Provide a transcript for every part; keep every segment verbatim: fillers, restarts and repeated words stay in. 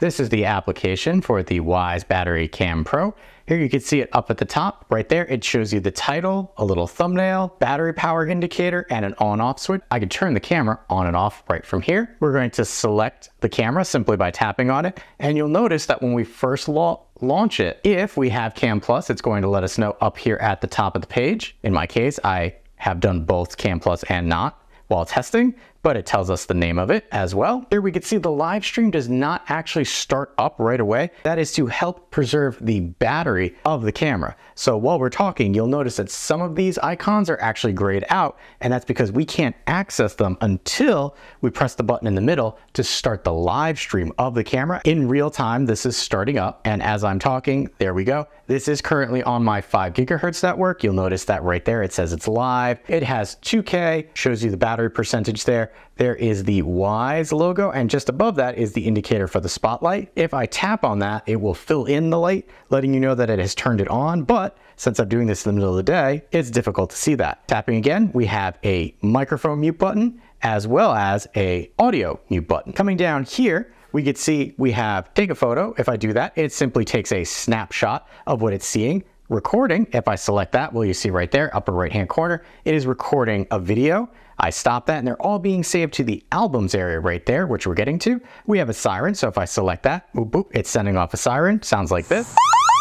This is the application for the Wyze Battery Cam Pro. Here you can see it up at the top. Right there, it shows you the title, a little thumbnail, battery power indicator, and an on-off switch. I can turn the camera on and off right from here. We're going to select the camera simply by tapping on it. And you'll notice that when we first la launch it, if we have Cam Plus, it's going to let us know up here at the top of the page. In my case, I have done both Cam Plus and not while testing, but it tells us the name of it as well. Here we can see the live stream does not actually start up right away. That is to help preserve the battery of the camera. So while we're talking, you'll notice that some of these icons are actually grayed out, and that's because we can't access them until we press the button in the middle to start the live stream of the camera. In real time, this is starting up, and as I'm talking, there we go. This is currently on my five gigahertz network. You'll notice that right there, it says it's live. It has two K, shows you the battery percentage there. There is the Wyze logo, and just above that is the indicator for the spotlight. If I tap on that, it will fill in the light, letting you know that it has turned it on, but since I'm doing this in the middle of the day, it's difficult to see that. Tapping again, we have a microphone mute button, as well as a audio mute button. Coming down here, we can see we have take a photo. If I do that, it simply takes a snapshot of what it's seeing. Recording, if I select that, well, you see right there, upper right-hand corner, it is recording a video. I stop that, and they're all being saved to the albums area right there, which we're getting to. We have a siren, so if I select that, boop, boop, it's sending off a siren. Sounds like this.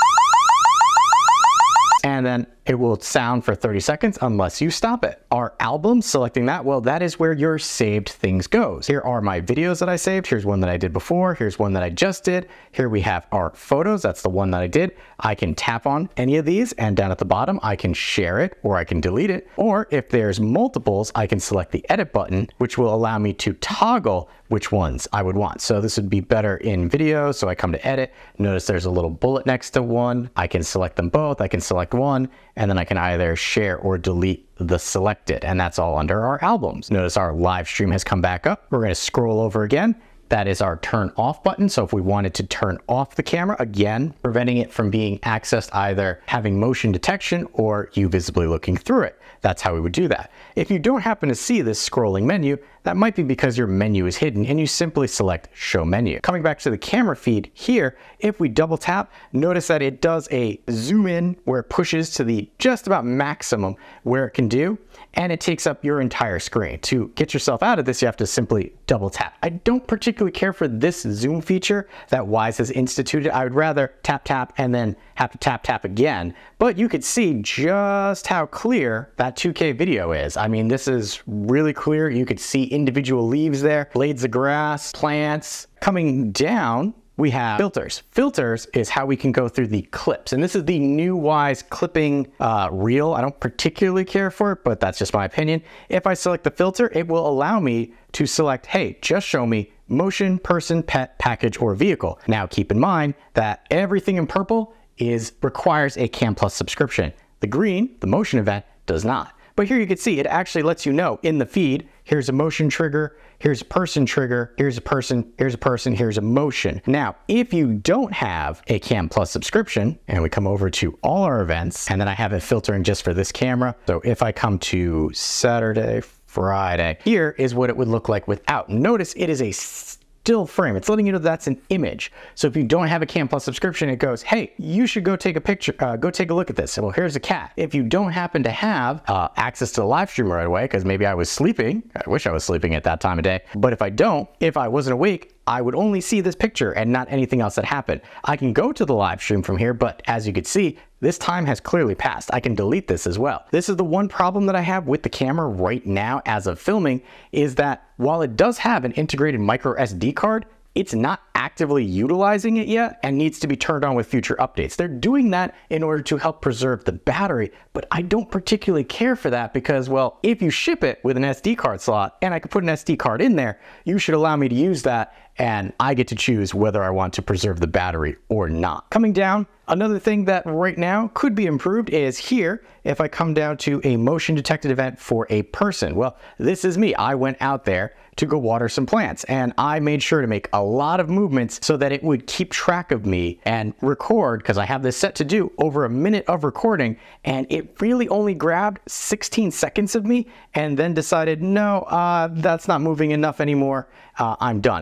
And then it will sound for thirty seconds unless you stop it. Our album, selecting that, well, that is where your saved things goes. Here are my videos that I saved. Here's one that I did before. Here's one that I just did. Here we have our photos. That's the one that I did. I can tap on any of these, and down at the bottom, I can share it or I can delete it. Or if there's multiples, I can select the edit button, which will allow me to toggle which ones I would want. So this would be better in video. So I come to edit. Notice there's a little bullet next to one. I can select them both. I can select one, and then I can either share or delete the selected, and that's all under our albums. Notice our live stream has come back up. We're going to scroll over again. That is our turn off button. So if we wanted to turn off the camera, again, preventing it from being accessed, either having motion detection or you visibly looking through it. That's how we would do that. If you don't happen to see this scrolling menu, that might be because your menu is hidden and you simply select show menu. Coming back to the camera feed here, if we double tap, notice that it does a zoom in where it pushes to the just about maximum where it can do, and it takes up your entire screen. To get yourself out of this, you have to simply double tap. I don't particularly care for this zoom feature that Wyze has instituted. I would rather tap tap and then have to tap tap again, but you could see just how clear that two K video is. I mean, this is really clear. You could see individual leaves there, blades of grass, plants. Coming down, we have filters. Filters is how we can go through the clips. And this is the new Wyze clipping uh, reel. I don't particularly care for it, but that's just my opinion. If I select the filter, it will allow me to select, hey, just show me motion, person, pet, package, or vehicle. Now keep in mind that everything in purple is requires a Cam Plus subscription. The green, the motion event, does not. But here you can see it actually lets you know in the feed, here's a motion trigger, here's a person trigger, here's a person, here's a person, here's a motion. Now, if you don't have a Cam Plus subscription, and we come over to all our events, and then I have it filtering just for this camera. So if I come to Saturday, Friday, here is what it would look like without. Notice it is a still frame. It's letting you know that's an image. So if you don't have a Cam Plus subscription, it goes, hey, you should go take a picture, uh, go take a look at this. Well, here's a cat. If you don't happen to have uh, access to the live stream right away, because maybe I was sleeping, I wish I was sleeping at that time of day, but if I don't, if I wasn't awake, I would only see this picture and not anything else that happened. I can go to the live stream from here, but as you can see, this time has clearly passed. I can delete this as well. This is the one problem that I have with the camera right now as of filming, is that while it does have an integrated micro S D card, it's not actively utilizing it yet and needs to be turned on with future updates. They're doing that in order to help preserve the battery, but I don't particularly care for that because, well, if you ship it with an S D card slot and I could put an S D card in there, you should allow me to use that and I get to choose whether I want to preserve the battery or not. Coming down, another thing that right now could be improved is here, if I come down to a motion detected event for a person. Well, this is me. I went out there to go water some plants and I made sure to make a lot of movements so that it would keep track of me and record, because I have this set to do over a minute of recording, and it really only grabbed sixteen seconds of me and then decided, no, uh, that's not moving enough anymore. Uh, I'm done. And here you can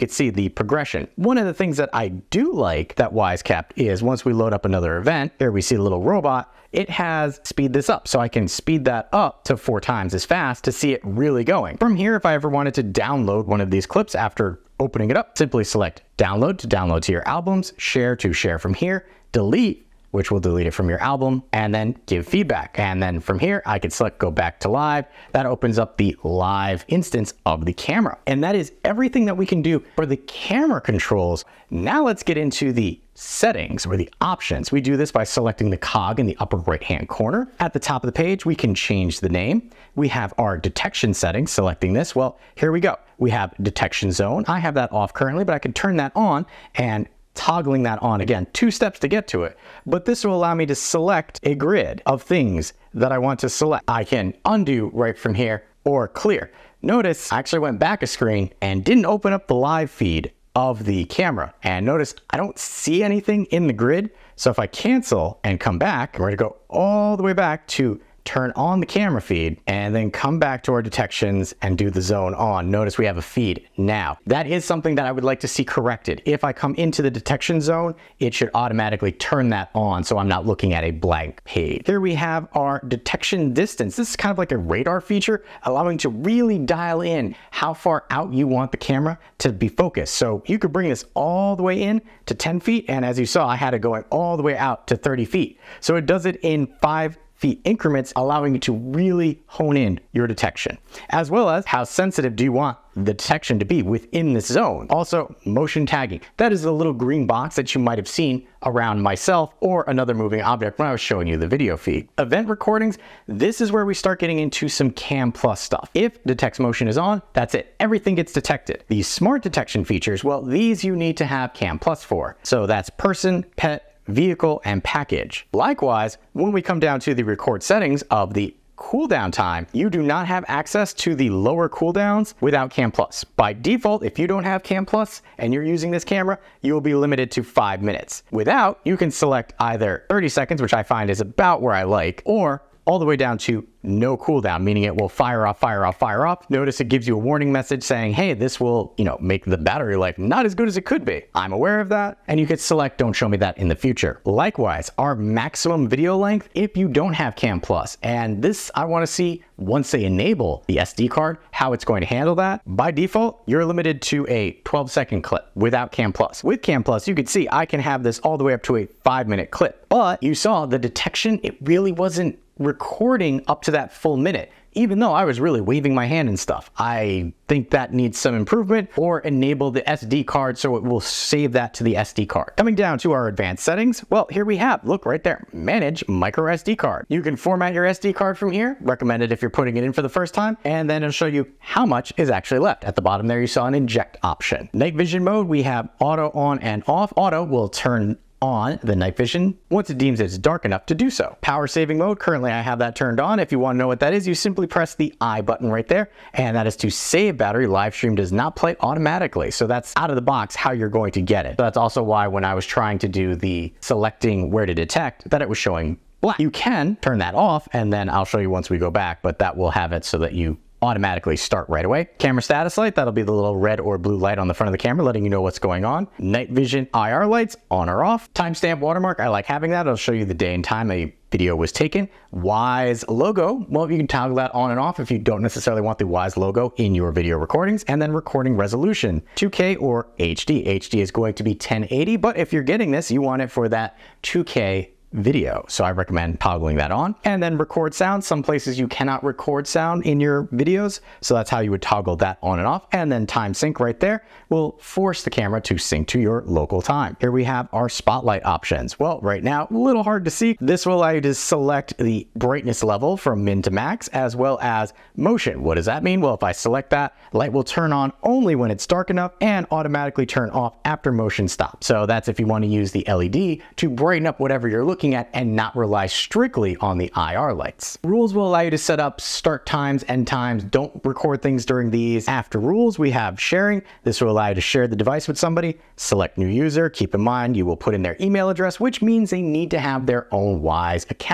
could see the progression. One of the things that I do like that Wyze kept is once we load up another event, here we see the little robot, it has speed this up. So I can speed that up to four times as fast to see it really going. From here, if I ever wanted to download one of these clips after opening it up, simply select download to download to your albums, share to share from here, delete, which will delete it from your album, and then give feedback. And then from here, I can select go back to live. That opens up the live instance of the camera. And that is everything that we can do for the camera controls. Now let's get into the settings or the options. We do this by selecting the cog in the upper right hand corner. At the top of the page, we can change the name. We have our detection settings, selecting this. Well, here we go. We have detection zone. I have that off currently, but I can turn that on, and toggling that on, again, two steps to get to it, but this will allow me to select a grid of things that I want to select. I can undo right from here or clear. Notice I actually went back a screen and didn't open up the live feed of the camera. And notice I don't see anything in the grid. So if I cancel and come back, we're gonna go all the way back to turn on the camera feed and then come back to our detections and do the zone on. Notice we have a feed now. That is something that I would like to see corrected. If I come into the detection zone, it should automatically turn that on so I'm not looking at a blank page. Here we have our detection distance. This is kind of like a radar feature, allowing to really dial in how far out you want the camera to be focused. So you could bring this all the way in to ten feet, and as you saw, I had it going all the way out to thirty feet. So it does it in five feet increments, allowing you to really hone in your detection, as well as how sensitive do you want the detection to be within this zone. Also, motion tagging. That is a little green box that you might have seen around myself or another moving object when I was showing you the video feed. Event recordings, this is where we start getting into some Cam Plus stuff. If detects motion is on, that's it. Everything gets detected. These smart detection features, well, these you need to have Cam Plus for. So that's person, pet, vehicle, and package. Likewise, when we come down to the record settings of the cooldown time, you do not have access to the lower cooldowns without Cam Plus. By default, if you don't have Cam Plus and you're using this camera, you will be limited to five minutes. Without, you can select either thirty seconds, which I find is about where I like, or all the way down to no cooldown, meaning it will fire off, fire off, fire off. Notice it gives you a warning message saying, hey, this will, you know, make the battery life not as good as it could be. I'm aware of that. And you could select don't show me that in the future. Likewise, our maximum video length, if you don't have Cam Plus, and this I want to see once they enable the S D card, how it's going to handle that. By default, you're limited to a twelve second clip without Cam Plus. With Cam Plus, you can see I can have this all the way up to a five minute clip, but you saw the detection, it really wasn't recording up to that full minute, even though I was really waving my hand and stuff. I think that needs some improvement, or enable the S D card so it will save that to the S D card. Coming down to our advanced settings, well, here we have, look right there, manage micro S D card. You can format your S D card from here, recommended if you're putting it in for the first time, and then it'll show you how much is actually left. At the bottom there, you saw an inject option. Night vision mode, we have auto on and off. Auto will turn on the night vision once it deems it's dark enough to do so. Power saving mode, currently I have that turned on. If you want to know what that is, you simply press the I button right there, and that is to save battery. Live stream does not play automatically, so that's out of the box how you're going to get it. So that's also why when I was trying to do the selecting where to detect, that it was showing black. You can turn that off, and then I'll show you once we go back, but that will have it so that you automatically start right away. Camera status light, that'll be the little red or blue light on the front of the camera letting you know what's going on. Night vision I R lights, on or off. Timestamp watermark, I like having that. It'll show you the day and time a video was taken. Wyze logo, well, you can toggle that on and off if you don't necessarily want the Wyze logo in your video recordings. And then recording resolution, two K or H D. H D is going to be ten eighty, but if you're getting this, you want it for that two K video. So I recommend toggling that on. And then record sound. Some places you cannot record sound in your videos, so that's how you would toggle that on and off. And then time sync right there will force the camera to sync to your local time. Here we have our spotlight options. Well, right now, a little hard to see. This will allow you to select the brightness level from min to max, as well as motion. What does that mean? Well, if I select that, light will turn on only when it's dark enough and automatically turn off after motion stops. So that's if you want to use the L E D to brighten up whatever you're looking at and not rely strictly on the I R lights. Rules will allow you to set up start times, end times. Don't record things during these. After rules, we have sharing. This will allow you to share the device with somebody. Select new user. Keep in mind, you will put in their email address, which means they need to have their own Wyze account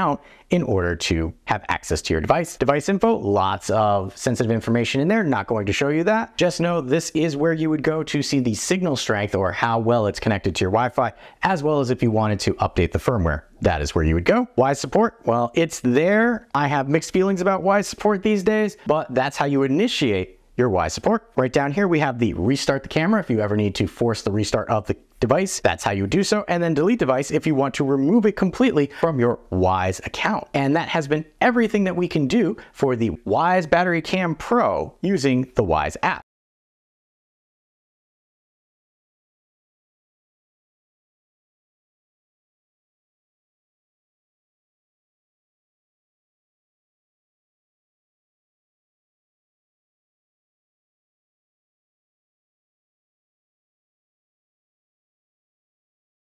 in order to have access to your device. Device info, lots of sensitive information in there. Not going to show you that. Just know this is where you would go to see the signal strength or how well it's connected to your Wi-Fi, as well as if you wanted to update the firmware. That is where you would go. Wyze support, well, it's there. I have mixed feelings about Wyze support these days, but that's how you initiate your Wyze support. Right down here, we have the restart the camera if you ever need to force the restart of the device. That's how you do so. And then delete device if you want to remove it completely from your Wyze account. And that has been everything that we can do for the Wyze Battery Cam Pro using the Wyze app.